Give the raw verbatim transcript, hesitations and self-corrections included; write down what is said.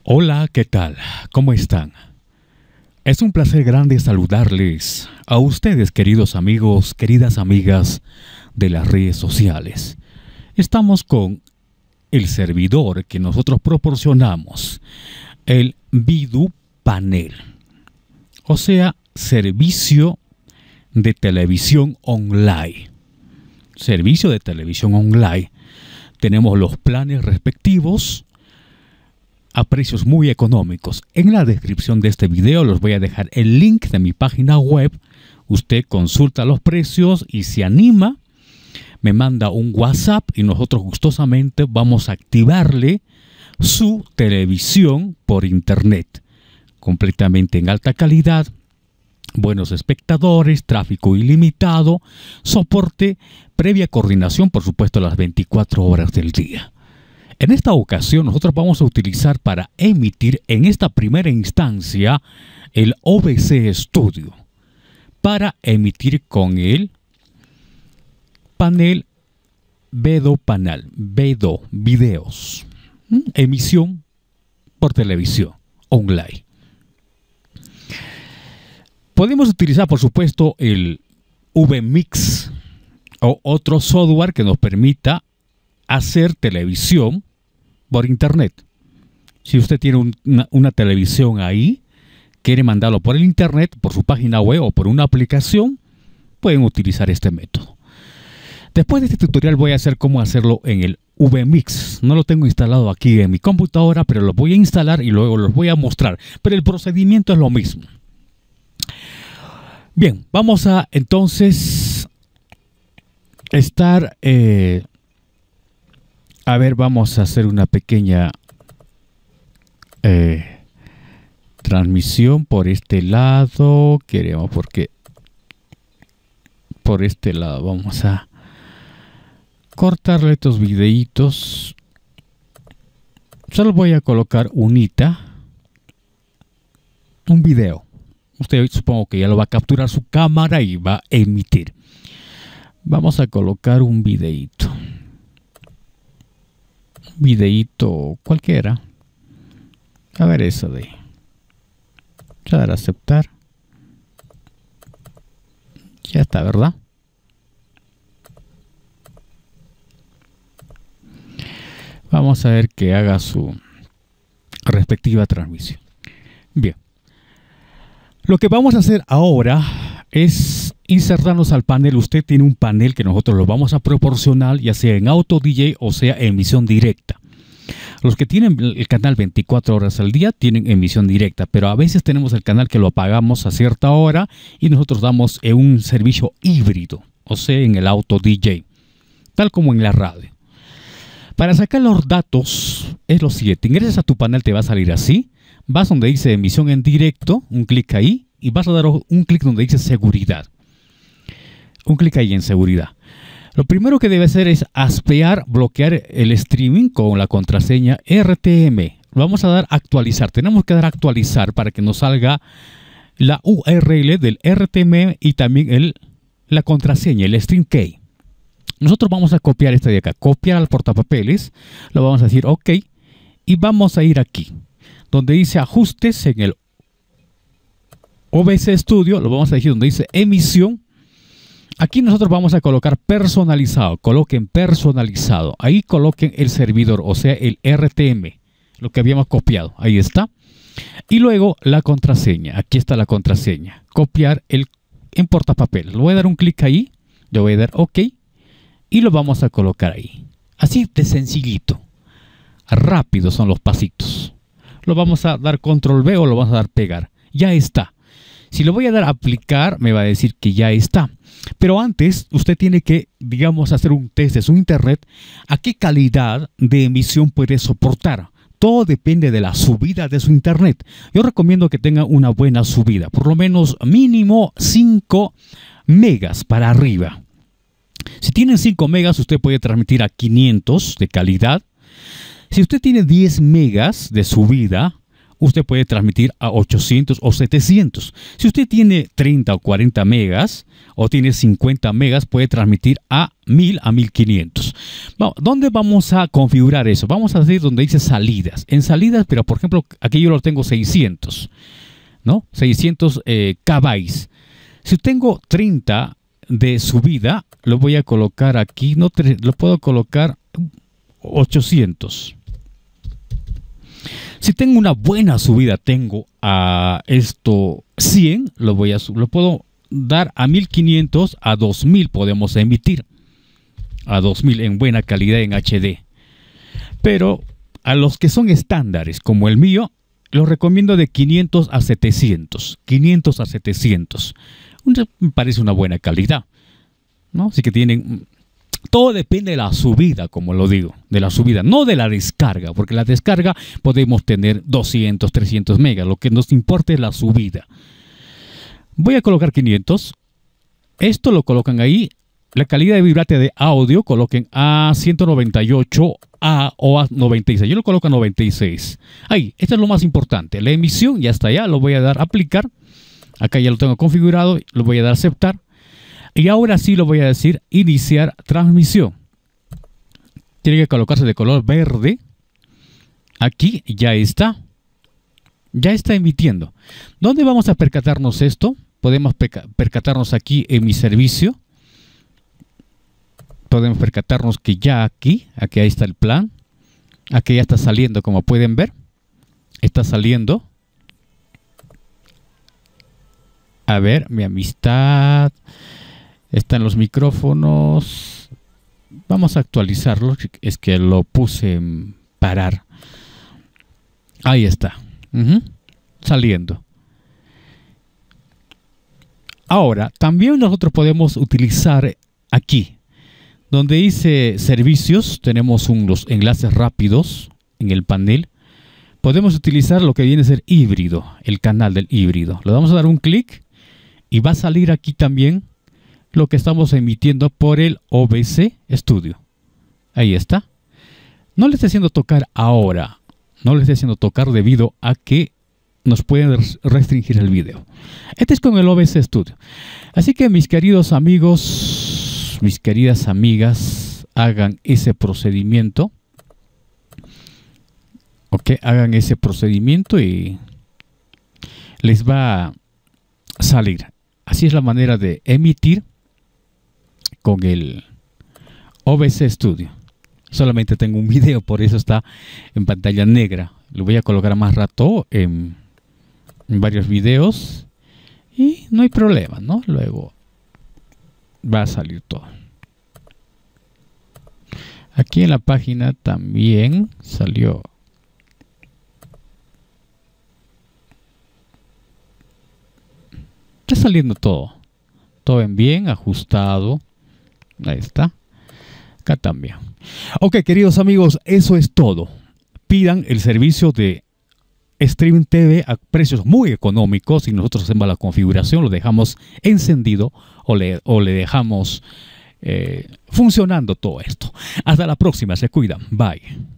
Hola, ¿qué tal? ¿Cómo están? Es un placer grande saludarles a ustedes, queridos amigos, queridas amigas de las redes sociales. Estamos con el servidor que nosotros proporcionamos, el Vidu Panel, o sea, servicio de televisión online. Servicio de televisión online. Tenemos los planes respectivos a precios muy económicos. En la descripción de este video les voy a dejar el link de mi página web. Usted consulta los precios y se anima, me manda un WhatsApp y nosotros gustosamente vamos a activarle su televisión por internet, completamente en alta calidad, buenos espectadores, tráfico ilimitado, soporte, previa coordinación, por supuesto, las veinticuatro horas del día. En esta ocasión nosotros vamos a utilizar para emitir en esta primera instancia el O B C Studio para emitir con el panel Vedo Panel, Vedo Videos, emisión por televisión online. Podemos utilizar, por supuesto, el vMix o otro software que nos permita hacer televisión por internet. Si usted tiene un, una, una televisión ahí, quiere mandarlo por el internet, por su página web o por una aplicación, pueden utilizar este método. Después de este tutorial voy a hacer cómo hacerlo en el vMix. No lo tengo instalado aquí en mi computadora, pero lo voy a instalar y luego los voy a mostrar. Pero el procedimiento es lo mismo. Bien, vamos a entonces estar... Eh, A ver, vamos a hacer una pequeña eh, transmisión por este lado. Queremos porque por este lado vamos a cortarle estos videitos. Solo voy a colocar unita, un video. Usted supongo que ya lo va a capturar su cámara y va a emitir. Vamos a colocar un videito. Videíto cualquiera. A ver eso de dar a aceptar. Ya está, ¿verdad? Vamos a ver que haga su respectiva transmisión. Bien. Lo que vamos a hacer ahora es insertarnos al panel. Usted tiene un panel que nosotros lo vamos a proporcionar, ya sea en Auto D J o sea emisión directa. Los que tienen el canal veinticuatro horas al día tienen emisión directa, pero a veces tenemos el canal que lo apagamos a cierta hora y nosotros damos un servicio híbrido, o sea en el Auto D J, tal como en la radio. Para sacar los datos es lo siguiente: ingresas a tu panel, te va a salir así. Vas donde dice emisión en directo, un clic ahí, y vas a dar un clic donde dice seguridad. Un clic ahí en seguridad. Lo primero que debe hacer es aspear, bloquear el streaming con la contraseña R T M. Lo vamos a dar a actualizar. Tenemos que dar a actualizar para que nos salga la U R L del R T M y también el, la contraseña, el string key. Nosotros vamos a copiar esta de acá. Copiar al portapapeles. Lo vamos a decir OK. Y vamos a ir aquí, donde dice ajustes en el O B C Studio. Lo vamos a decir donde dice emisión. Aquí nosotros vamos a colocar personalizado. Coloquen personalizado. Ahí coloquen el servidor, o sea el R T M, lo que habíamos copiado. Ahí está. Y luego la contraseña. Aquí está la contraseña. Copiar el en portapapeles. Le voy a dar un clic ahí. Le voy a dar OK. Y lo vamos a colocar ahí. Así de sencillito. Rápido son los pasitos. Lo vamos a dar control V o lo vamos a dar pegar. Ya está. Si lo voy a dar a aplicar, me va a decir que ya está. Pero antes, usted tiene que, digamos, hacer un test de su internet. ¿A qué calidad de emisión puede soportar? Todo depende de la subida de su internet. Yo recomiendo que tenga una buena subida. Por lo menos mínimo cinco megas para arriba. Si tienen cinco megas, usted puede transmitir a quinientos de calidad. Si usted tiene diez megas de subida, usted puede transmitir a ochocientos o setecientos. Si usted tiene treinta o cuarenta megas o tiene cincuenta megas, puede transmitir a mil a mil quinientos. Bueno, ¿dónde vamos a configurar eso? Vamos a decir donde dice salidas. En salidas, pero por ejemplo, aquí yo lo tengo seiscientos, ¿no? seiscientos eh, kbytes. Si tengo treinta de subida, lo voy a colocar aquí, no lo puedo colocar ochocientos. Si tengo una buena subida, tengo a esto cien, lo voy a lo puedo dar a mil quinientos, a dos mil podemos emitir. A dos mil en buena calidad en H D. Pero a los que son estándares, como el mío, los recomiendo de quinientos a setecientos. quinientos a setecientos. Me parece una buena calidad, ¿no? Así que tienen... Todo depende de la subida, como lo digo, de la subida, no de la descarga, porque la descarga podemos tener doscientos, trescientos megas, lo que nos importa es la subida. Voy a colocar quinientos, esto lo colocan ahí, la calidad de vibrante de audio coloquen a ciento noventa y ocho A o a noventa y seis, yo lo coloco a noventa y seis. Ahí, esto es lo más importante, la emisión ya está allá, lo voy a dar a aplicar, acá ya lo tengo configurado, lo voy a dar a aceptar. Y ahora sí lo voy a decir, iniciar transmisión. Tiene que colocarse de color verde. Aquí ya está. Ya está emitiendo. ¿Dónde vamos a percatarnos esto? Podemos percatarnos aquí en mi servicio. Podemos percatarnos que ya aquí, aquí ahí está el plan. Aquí ya está saliendo, como pueden ver. Está saliendo. A ver, mi amistad... Están los micrófonos. Vamos a actualizarlo. Es que lo puse en parar. Ahí está. Uh-huh. Saliendo. Ahora, también nosotros podemos utilizar aquí. Donde dice servicios, tenemos unos enlaces rápidos en el panel. Podemos utilizar lo que viene a ser híbrido. El canal del híbrido. Le vamos a dar un clic. Y va a salir aquí también lo que estamos emitiendo por el O B S Studio. Ahí está. No le estoy haciendo tocar ahora. No le estoy haciendo tocar debido a que nos pueden restringir el video. Este es con el O B S Studio. Así que mis queridos amigos, mis queridas amigas, hagan ese procedimiento. Ok, hagan ese procedimiento y les va a salir. Así es la manera de emitir con el O B S Studio. Solamente tengo un video, por eso está en pantalla negra. Lo voy a colocar más rato en, en varios videos y no hay problema, ¿no? Luego va a salir todo. Aquí en la página también salió. Está saliendo todo. Todo en bien, ajustado. Ahí está. Acá también. Ok, queridos amigos, eso es todo. Pidan el servicio de Stream T V a precios muy económicos y nosotros hacemos la configuración, lo dejamos encendido o le, o le dejamos eh, funcionando todo esto. Hasta la próxima, se cuidan. Bye.